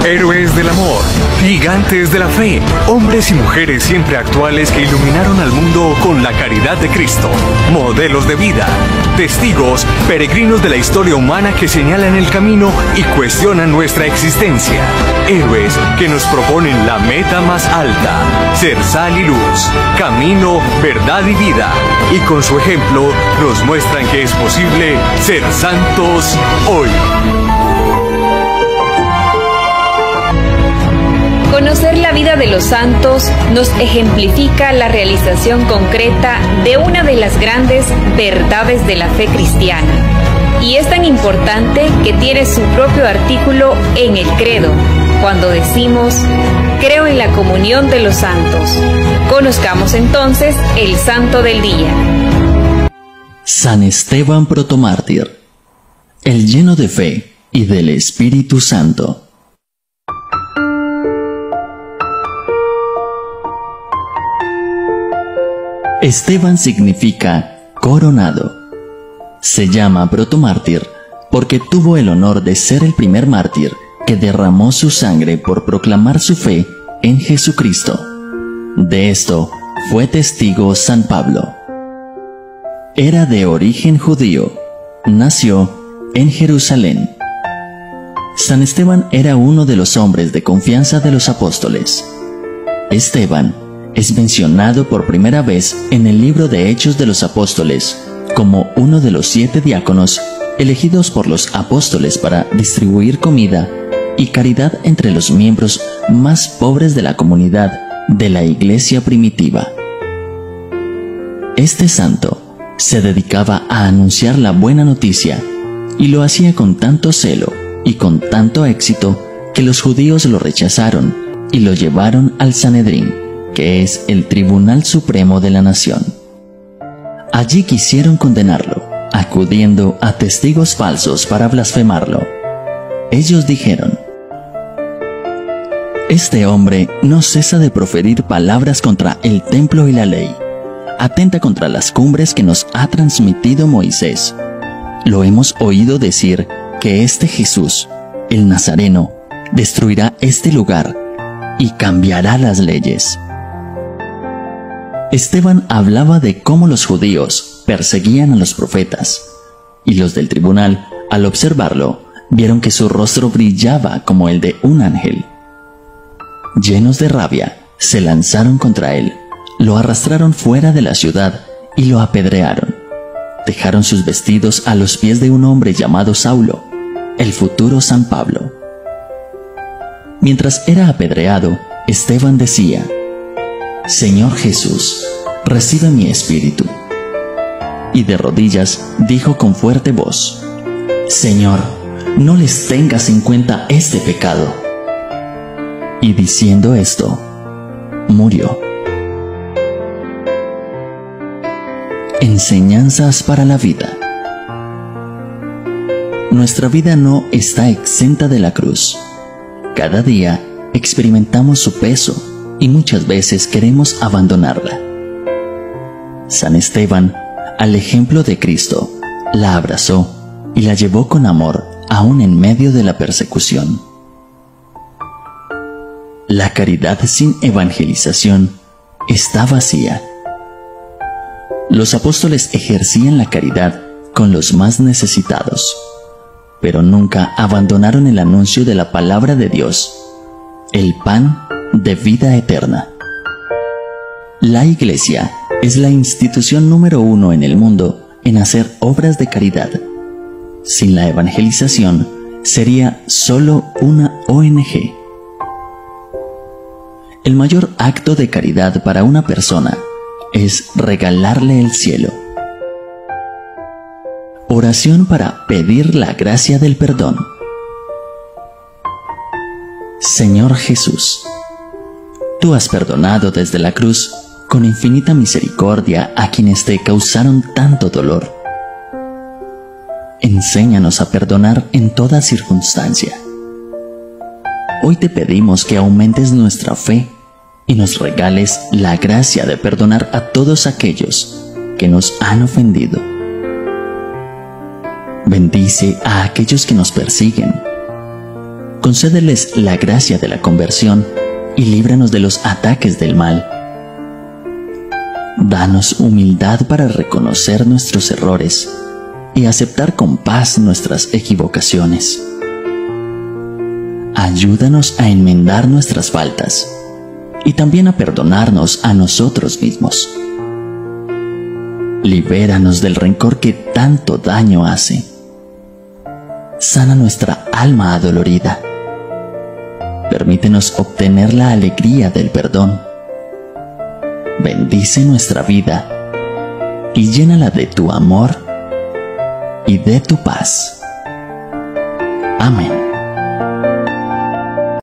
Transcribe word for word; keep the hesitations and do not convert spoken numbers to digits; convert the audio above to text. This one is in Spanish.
Héroes del amor, gigantes de la fe, hombres y mujeres siempre actuales que iluminaron al mundo con la caridad de Cristo, modelos de vida, testigos, peregrinos de la historia humana que señalan el camino y cuestionan nuestra existencia, héroes que nos proponen la meta más alta, ser sal y luz, camino, verdad y vida, y con su ejemplo nos muestran que es posible ser santos hoy. Conocer la vida de los santos nos ejemplifica la realización concreta de una de las grandes verdades de la fe cristiana. Y es tan importante que tiene su propio artículo en el credo, cuando decimos, creo en la comunión de los santos. Conozcamos entonces el santo del día. San Esteban protomártir, el lleno de fe y del Espíritu Santo. Esteban significa coronado. Se llama protomártir porque tuvo el honor de ser el primer mártir que derramó su sangre por proclamar su fe en Jesucristo. De esto fue testigo San Pablo. Era de origen judío, nació en Jerusalén. San Esteban era uno de los hombres de confianza de los apóstoles. Esteban es mencionado por primera vez en el libro de Hechos de los Apóstoles como uno de los siete diáconos elegidos por los apóstoles para distribuir comida y caridad entre los miembros más pobres de la comunidad de la iglesia primitiva. Este santo se dedicaba a anunciar la buena noticia y lo hacía con tanto celo y con tanto éxito que los judíos lo rechazaron y lo llevaron al Sanedrín, que es el Tribunal Supremo de la Nación. Allí quisieron condenarlo, acudiendo a testigos falsos para blasfemarlo. Ellos dijeron: este hombre no cesa de proferir palabras contra el templo y la ley. Atenta contra las cumbres que nos ha transmitido Moisés. Lo hemos oído decir que este Jesús, el Nazareno, destruirá este lugar y cambiará las leyes. Esteban hablaba de cómo los judíos perseguían a los profetas, y los del tribunal, al observarlo, vieron que su rostro brillaba como el de un ángel. Llenos de rabia, se lanzaron contra él, lo arrastraron fuera de la ciudad y lo apedrearon. Dejaron sus vestidos a los pies de un hombre llamado Saulo, el futuro San Pablo. Mientras era apedreado, Esteban decía: Señor Jesús, recibe mi espíritu. Y de rodillas dijo con fuerte voz: Señor, no les tengas en cuenta este pecado. Y diciendo esto, murió. Enseñanzas para la vida. Nuestra vida no está exenta de la cruz. Cada día experimentamos su peso y muchas veces queremos abandonarla. San Esteban, al ejemplo de Cristo, la abrazó y la llevó con amor aún en medio de la persecución. La caridad sin evangelización está vacía. Los apóstoles ejercían la caridad con los más necesitados, pero nunca abandonaron el anuncio de la palabra de Dios, el pan de vida eterna. La Iglesia es la institución número uno en el mundo en hacer obras de caridad. Sin la evangelización, sería solo una O N G. El mayor acto de caridad para una persona es regalarle el cielo. Oración para pedir la gracia del perdón. Señor Jesús, tú has perdonado desde la cruz con infinita misericordia a quienes te causaron tanto dolor. Enséñanos a perdonar en toda circunstancia. Hoy te pedimos que aumentes nuestra fe y nos regales la gracia de perdonar a todos aquellos que nos han ofendido. Bendice a aquellos que nos persiguen. concédeles la gracia de la conversión y líbranos de los ataques del mal. Danos humildad para reconocer nuestros errores y aceptar con paz nuestras equivocaciones. Ayúdanos a enmendar nuestras faltas y también a perdonarnos a nosotros mismos. Libéranos del rencor que tanto daño hace. Sana nuestra alma adolorida. Permítenos obtener la alegría del perdón. Bendice nuestra vida y llénala de tu amor y de tu paz. Amén.